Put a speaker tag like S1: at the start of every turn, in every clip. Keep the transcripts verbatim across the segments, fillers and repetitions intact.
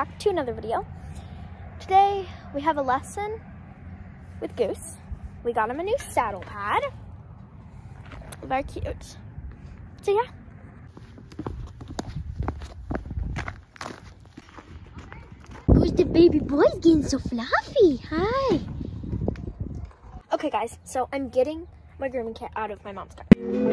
S1: back to another video. Today we have a lesson with Goose. We got him a new saddle pad. Very cute. So yeah.
S2: Who's the baby boy getting so fluffy? Hi.
S1: Okay guys, so I'm getting my grooming kit out of my mom's car.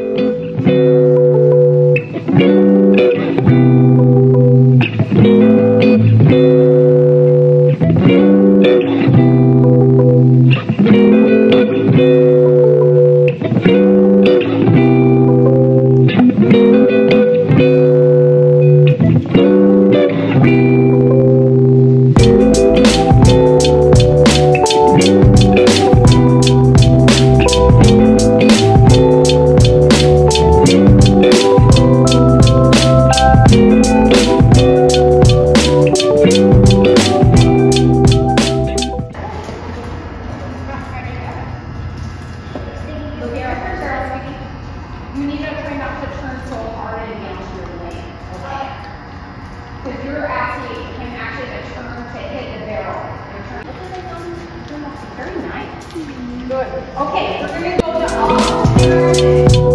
S3: You need to try not to turn so hard against your leg, okay? Because you're actually, can actually the turn to hit the barrel. Your turn. Look at the turn. Very nice. Good. Okay, we're going to go to all.